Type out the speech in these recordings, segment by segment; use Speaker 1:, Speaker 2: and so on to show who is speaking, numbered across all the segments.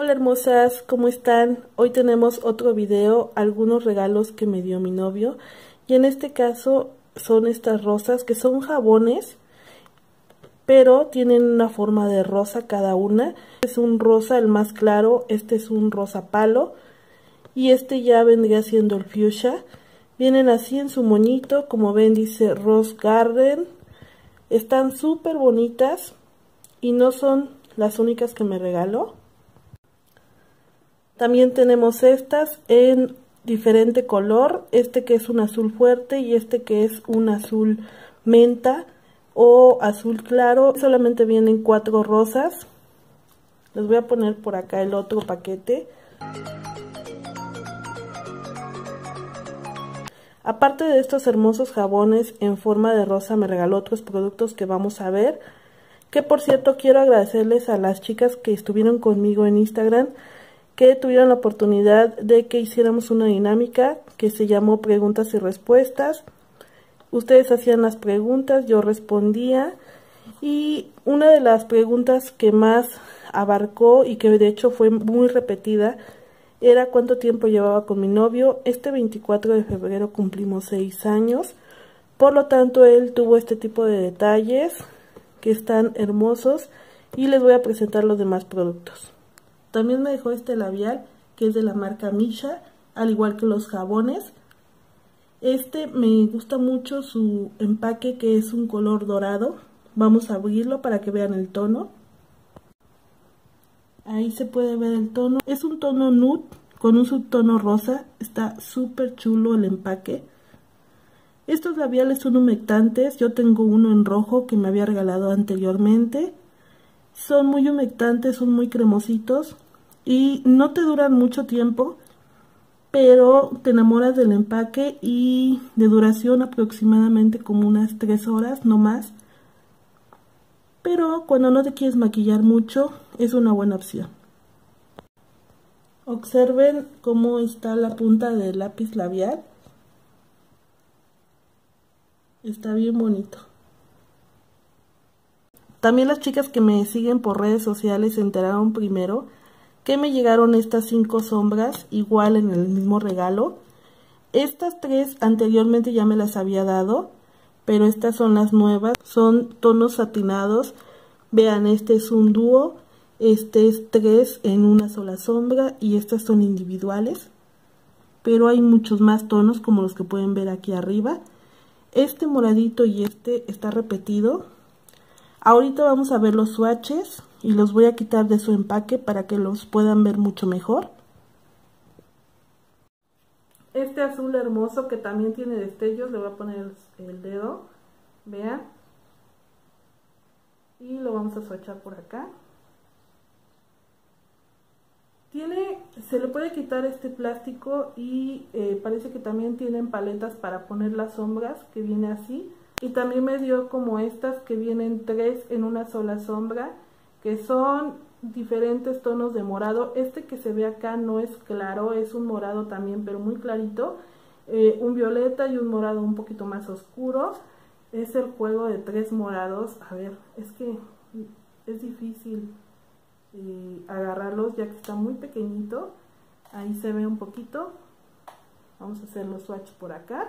Speaker 1: Hola hermosas, ¿cómo están? Hoy tenemos otro video, algunos regalos que me dio mi novio. Y en este caso son estas rosas que son jabones, pero tienen una forma de rosa cada una. Es un rosa el más claro, este es un rosa palo y este ya vendría siendo el fuchsia. Vienen así en su moñito, como ven dice Rose Garden. Están súper bonitas y no son las únicas que me regaló. También tenemos estas en diferente color, este que es un azul fuerte y este que es un azul menta o azul claro. Solamente vienen 4 rosas. Les voy a poner por acá el otro paquete. Aparte de estos hermosos jabones en forma de rosa, me regaló otros productos que vamos a ver. Que por cierto quiero agradecerles a las chicas que estuvieron conmigo en Instagram, que tuvieron la oportunidad de que hiciéramos una dinámica que se llamó preguntas y respuestas. Ustedes hacían las preguntas, yo respondía, y una de las preguntas que más abarcó y que de hecho fue muy repetida era cuánto tiempo llevaba con mi novio. Este 24 de febrero cumplimos 6 años, por lo tanto él tuvo este tipo de detalles que están hermosos y les voy a presentar los demás productos. También me dejó este labial que es de la marca Misha, al igual que los jabones. Este me gusta mucho su empaque, que es un color dorado. Vamos a abrirlo para que vean el tono. Ahí se puede ver el tono. Es un tono nude con un subtono rosa. Está súper chulo el empaque. Estos labiales son humectantes. Yo tengo uno en rojo que me había regalado anteriormente. Son muy humectantes, son muy cremositos y no te duran mucho tiempo, pero te enamoras del empaque y de duración aproximadamente como unas 3 horas, no más. Pero cuando no te quieres maquillar mucho, es una buena opción. Observen cómo está la punta del lápiz labial. Está bien bonito. También las chicas que me siguen por redes sociales se enteraron primero que me llegaron estas 5 sombras, igual en el mismo regalo. Estas 3 anteriormente ya me las había dado, pero estas son las nuevas. Son tonos satinados. Vean, este es un dúo, este es 3 en una sola sombra y estas son individuales. Pero hay muchos más tonos como los que pueden ver aquí arriba. Este moradito y este está repetido. Ahorita vamos a ver los swatches y los voy a quitar de su empaque para que los puedan ver mucho mejor. Este azul hermoso que también tiene destellos, le voy a poner el dedo, vean. Y lo vamos a swatchar por acá. Se le puede quitar este plástico y parece que también tienen paletas para poner las sombras, que viene así. Y también me dio como estas que vienen 3 en una sola sombra, que son diferentes tonos de morado. Este que se ve acá no es claro, es un morado también, pero muy clarito. Un violeta y un morado un poquito más oscuro. Es el juego de 3 morados. A ver, es que es difícil agarrarlos ya que está muy pequeñito. Ahí se ve un poquito. Vamos a hacer los swatch por acá.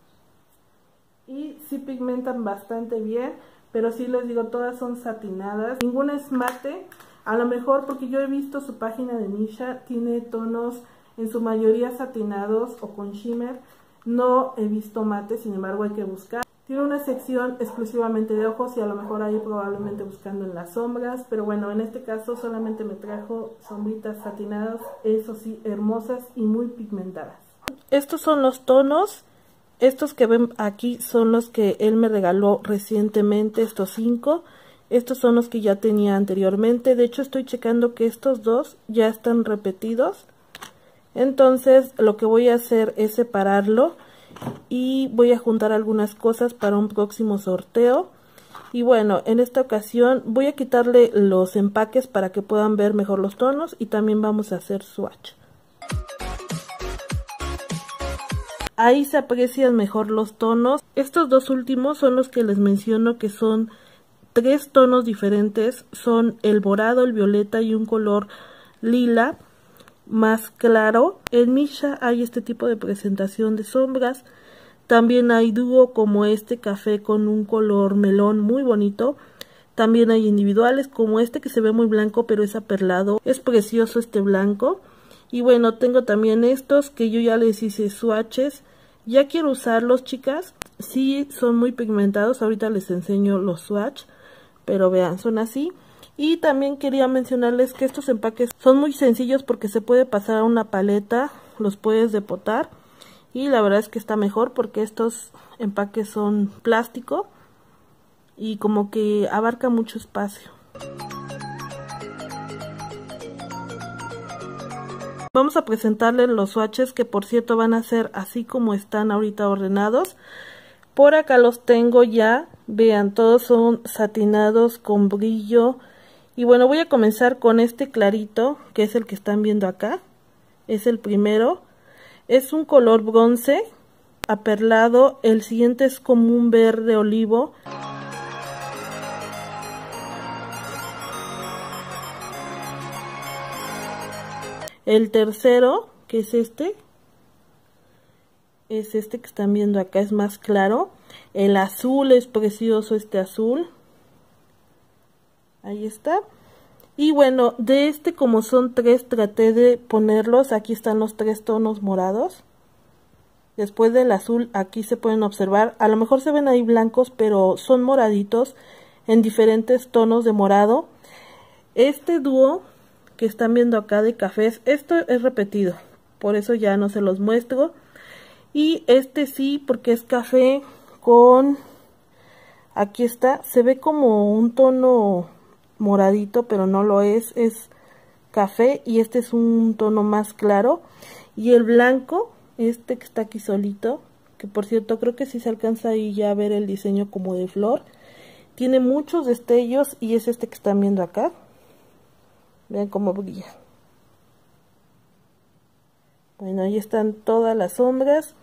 Speaker 1: Y sí pigmentan bastante bien, pero sí les digo, todas son satinadas. Ninguna es mate, a lo mejor porque yo he visto su página de Misha, tiene tonos en su mayoría satinados o con shimmer. No he visto mate, sin embargo hay que buscar. Tiene una sección exclusivamente de ojos y a lo mejor ahí probablemente buscando en las sombras. Pero bueno, en este caso solamente me trajo sombritas satinadas, eso sí, hermosas y muy pigmentadas. Estos son los tonos. Estos que ven aquí son los que él me regaló recientemente, estos 5. Estos son los que ya tenía anteriormente. De hecho estoy checando que estos 2 ya están repetidos. Entonces lo que voy a hacer es separarlo y voy a juntar algunas cosas para un próximo sorteo. Y bueno, en esta ocasión voy a quitarle los empaques para que puedan ver mejor los tonos y también vamos a hacer swatch. Ahí se aprecian mejor los tonos. Estos 2 últimos son los que les menciono que son 3 tonos diferentes. Son el morado, el violeta y un color lila más claro. En Missha hay este tipo de presentación de sombras. También hay dúo como este café con un color melón muy bonito. También hay individuales como este que se ve muy blanco pero es aperlado. Es precioso este blanco. Y bueno, tengo también estos que yo ya les hice swatches. Ya quiero usarlos, chicas. Sí, son muy pigmentados. Ahorita les enseño los swatch. Pero vean, son así. Y también quería mencionarles que estos empaques son muy sencillos porque se puede pasar a una paleta. Los puedes depotar. Y la verdad es que está mejor porque estos empaques son plástico. Y como que abarca mucho espacio. Vamos a presentarles los swatches que por cierto van a ser así como están ahorita ordenados. Por acá los tengo ya, vean, todos son satinados con brillo. Y bueno, voy a comenzar con este clarito, que es el que están viendo acá. Es el primero. Es un color bronce, aperlado. El siguiente es como un verde olivo. El tercero, que es este que están viendo acá, es más claro. El azul es precioso, este azul. Ahí está. Y bueno, de este como son tres, traté de ponerlos. Aquí están los tres tonos morados. Después del azul, aquí se pueden observar. A lo mejor se ven ahí blancos, pero son moraditos en diferentes tonos de morado. Este dúo que están viendo acá de cafés, esto es repetido, por eso ya no se los muestro. Y este sí, porque es café con, aquí está, se ve como un tono moradito, pero no lo es café. Y este es un tono más claro. Y el blanco, este que está aquí solito, que por cierto creo que sí se alcanza ahí ya a ver el diseño como de flor. Tiene muchos destellos y es este que están viendo acá. Vean cómo brilla. Bueno, ahí están todas las sombras.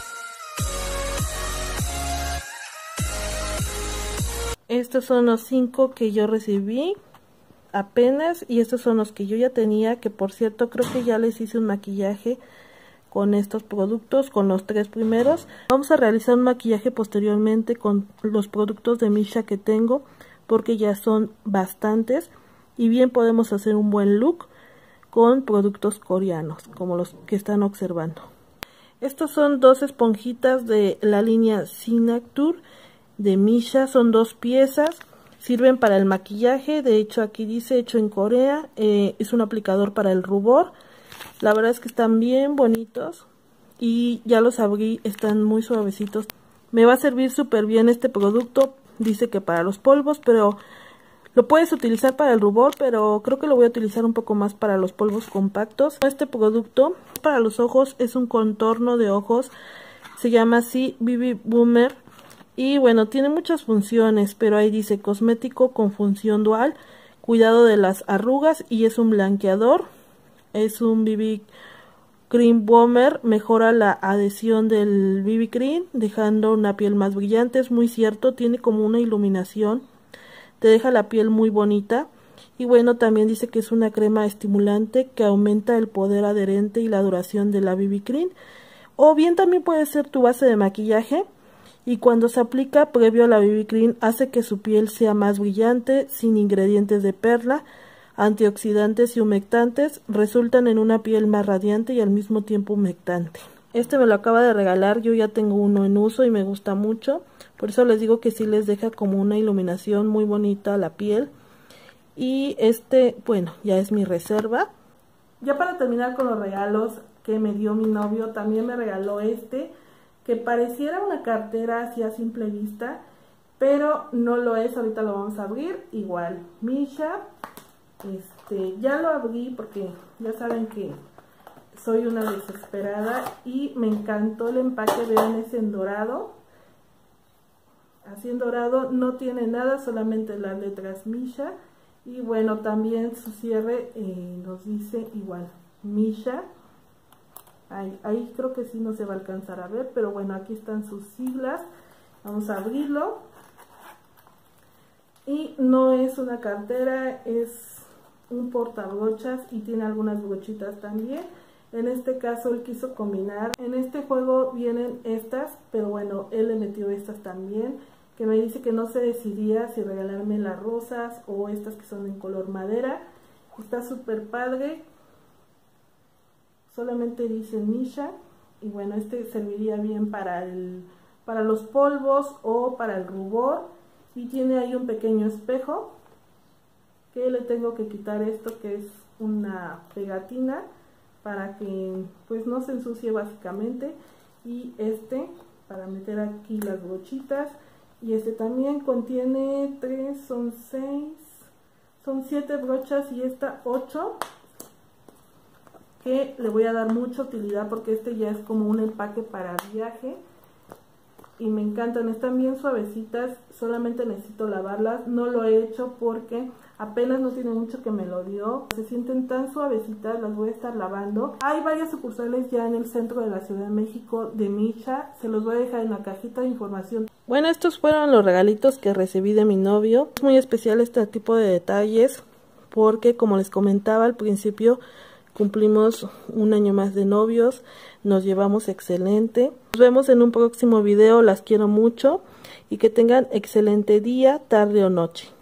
Speaker 1: Estos son los 5 que yo recibí apenas. Y estos son los que yo ya tenía. Que por cierto creo que ya les hice un maquillaje con estos productos, con los 3 primeros. Vamos a realizar un maquillaje posteriormente con los productos de Missha que tengo, porque ya son bastantes. Y bien podemos hacer un buen look con productos coreanos, como los que están observando. Estos son 2 esponjitas de la línea Signature de Missha. Son 2 piezas. Sirven para el maquillaje. De hecho aquí dice hecho en Corea. Es un aplicador para el rubor. La verdad es que están bien bonitos. Y ya los abrí. Están muy suavecitos. Me va a servir súper bien este producto. Dice que para los polvos, pero lo puedes utilizar para el rubor, pero creo que lo voy a utilizar un poco más para los polvos compactos. Este producto para los ojos es un contorno de ojos. Se llama así BB Boomer. Y bueno, tiene muchas funciones, pero ahí dice cosmético con función dual, cuidado de las arrugas, y es un blanqueador. Es un BB Cream Boomer, mejora la adhesión del BB Cream, dejando una piel más brillante. Es muy cierto, tiene como una iluminación. Te deja la piel muy bonita. Y bueno, también dice que es una crema estimulante que aumenta el poder adherente y la duración de la BB Cream. O bien también puede ser tu base de maquillaje. Y cuando se aplica previo a la BB Cream hace que su piel sea más brillante, sin ingredientes de perla, antioxidantes y humectantes. Resultan en una piel más radiante y al mismo tiempo humectante. Este me lo acaba de regalar, yo ya tengo uno en uso y me gusta mucho. Por eso les digo que sí les deja como una iluminación muy bonita a la piel. Y este, bueno, ya es mi reserva. Ya para terminar con los regalos que me dio mi novio, también me regaló este, que pareciera una cartera así a simple vista, pero no lo es. Ahorita lo vamos a abrir. Igual, Missha. Ya lo abrí porque ya saben que soy una desesperada y me encantó el empaque. Vean, es en dorado. Así en dorado, no tiene nada, solamente las letras Missha. Y bueno, también su cierre nos dice igual, Missha. Ahí creo que sí no se va a alcanzar a ver, pero bueno, aquí están sus siglas. Vamos a abrirlo. Y no es una cartera, es un portabrochas y tiene algunas brochitas también. En este caso él quiso combinar, en este juego vienen estas, pero bueno, él le metió estas también, que me dice que no se decidía si regalarme las rosas o estas que son en color madera. Está súper padre, solamente dice Misha, y bueno, este serviría bien para los polvos o para el rubor, y tiene ahí un pequeño espejo, que le tengo que quitar esto que es una pegatina, para que pues no se ensucie básicamente, y este para meter aquí las brochitas, y este también contiene 3, son 6, son 7 brochas y esta 8, que le voy a dar mucha utilidad porque este ya es como un empaque para viaje y me encantan, están bien suavecitas, solamente necesito lavarlas, no lo he hecho porque apenas no tiene mucho que me lo dio, se sienten tan suavecitas, las voy a estar lavando. Hay varias sucursales ya en el centro de la Ciudad de México de Misha, se los voy a dejar en la cajita de información. Bueno, estos fueron los regalitos que recibí de mi novio. Es muy especial este tipo de detalles porque, como les comentaba al principio, cumplimos un año más de novios, nos llevamos excelente. Nos vemos en un próximo video, las quiero mucho y que tengan excelente día, tarde o noche.